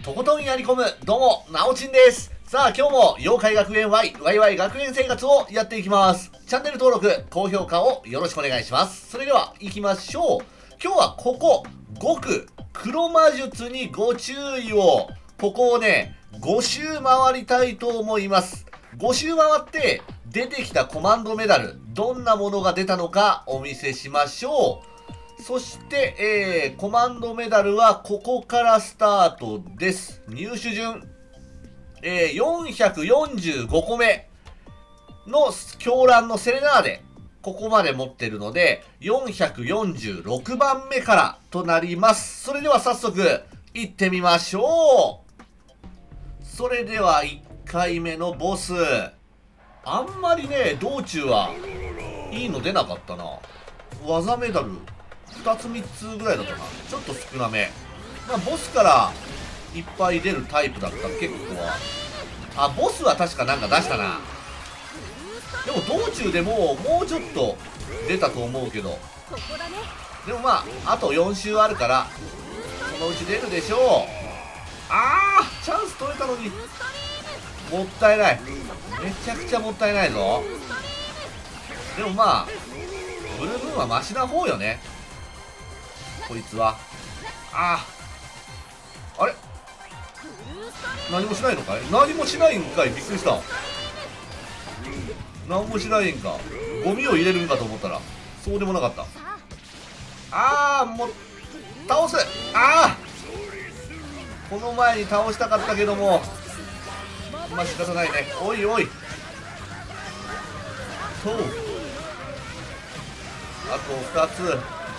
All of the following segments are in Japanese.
とことんやり込む、どうも、なおちんです。さあ、今日も妖怪学園 Y、ワイワイ学園生活をやっていきます。チャンネル登録、高評価をよろしくお願いします。それでは、行きましょう。今日はここ、極黒魔術にご注意を。ここをね、5周回りたいと思います。5周回って、出てきたコマンドメダル、どんなものが出たのかお見せしましょう。そして、コマンドメダルはここからスタートです。入手順、445個目の狂乱のセレナーデ。ここまで持ってるので、446番目からとなります。それでは早速、行ってみましょう。それでは1回目のボス。あんまりね、道中はいいの出なかったな。技メダル。2つ3つぐらいだったな。ちょっと少なめ。まあ、ボスからいっぱい出るタイプだった結構は。あ、ボスは確かなんか出したな。でも道中でもうちょっと出たと思うけど。でもまあ、あと4周あるから、そのうち出るでしょう。あー、チャンス取れたのに。もったいない。めちゃくちゃもったいないぞ。でもまあ、ブルームーンはマシな方よね。こいつは。あれ何もしないのかい。何もしないんかい。びっくりした。何もしないんか。ゴミを入れるんかと思ったらそうでもなかった。もう倒す。この前に倒したかったけども、まあ仕方ないね。おいおいと、あと2つ。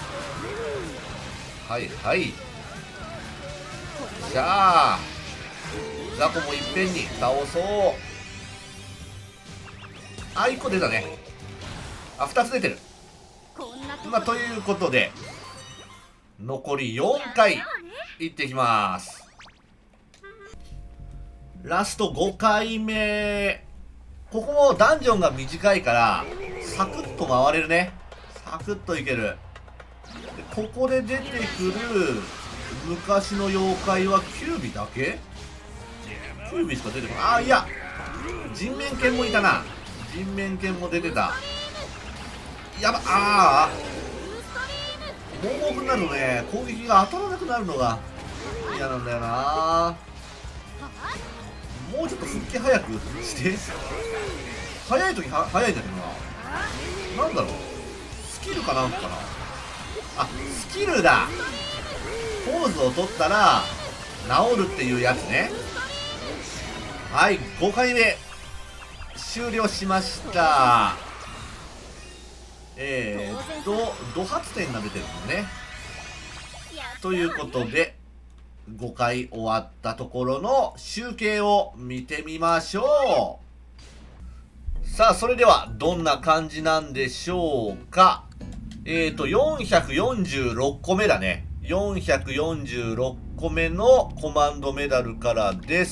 はいはい。じゃあザコもいっぺんに倒そう。1個出たね。2つ出てる。まあということで残り4回いってきます。ラスト5回目。ここもダンジョンが短いからサクッと回れるね。サクッといける。ここで出てくる昔の妖怪はキュービだけ。キュービしか出てこない。いや、人面犬もいたな。人面犬も出てた。やば。モンモフになるとね、攻撃が当たらなくなるのが嫌なんだよな。もうちょっと復帰早くして早い時早いんだけどな。なんだろう、スキルかなんかかな。スキルだ。ポーズを取ったら治るっていうやつね。はい、5回目終了しました。ド発点が出てるのね。ということで5回終わったところの集計を見てみましょう。さあ、それではどんな感じなんでしょうか。446個目だね。446個目のコマンドメダルからです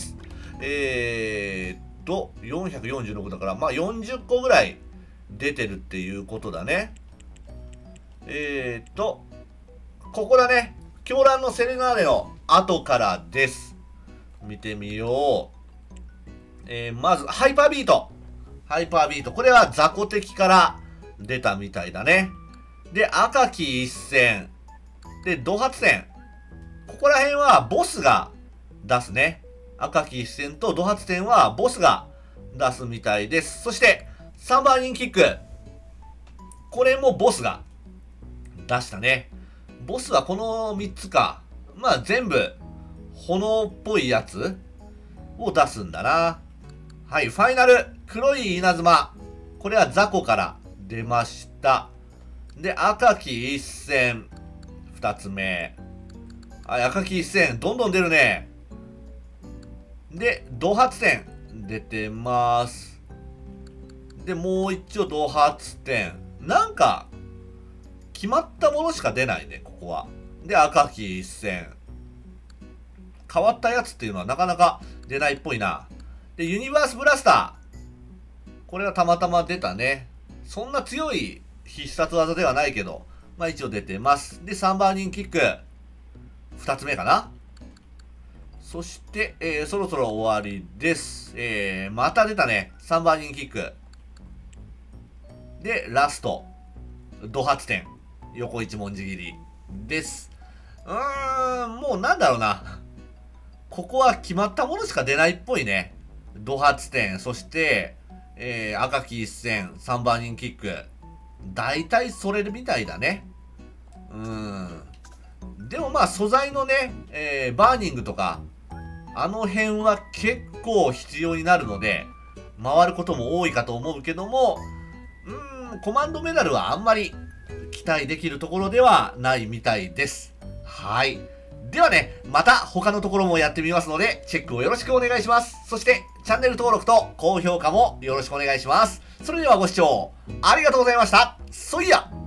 。446だから、まあ40個ぐらい出てるっていうことだね。ここだね。狂乱のセレナーデの後からです。見てみよう。まず、ハイパービート。ハイパービート。これは雑魚敵から出たみたいだね。で、赤き一戦。で、ド発戦。ここら辺はボスが出すね。赤き一戦とド発戦はボスが出すみたいです。そして、3番人キック。これもボスが出したね。ボスはこの3つか。まあ全部、炎っぽいやつを出すんだな。はい、ファイナル。黒い稲妻。これは雑魚から出ました。で、赤き一戦。2つ目。赤き一戦。どんどん出るね。で、ド発点。出てます。で、もう一応ド発点。なんか、決まったものしか出ないね、ここは。で、赤き一戦。変わったやつっていうのはなかなか出ないっぽいな。で、ユニバースブラスター。これはたまたま出たね。そんな強い必殺技ではないけど、まあ一応出てます。で、3番人キック。2つ目かな。 そして、そろそろ終わりです。また出たね。3番人キック。で、ラスト。ド発点。横一文字切り。です。もうなんだろうな。ここは決まったものしか出ないっぽいね。ド発点、そして、赤き一線、3番人キック。大体それみたいだね。でもまあ素材のね、バーニングとか、あの辺は結構必要になるので、回ることも多いかと思うけども、コマンドメダルはあんまり期待できるところではないみたいです。はい。ではね、また他のところもやってみますので、チェックをよろしくお願いします。そして、チャンネル登録と高評価もよろしくお願いします。それではご視聴ありがとうございました。そいや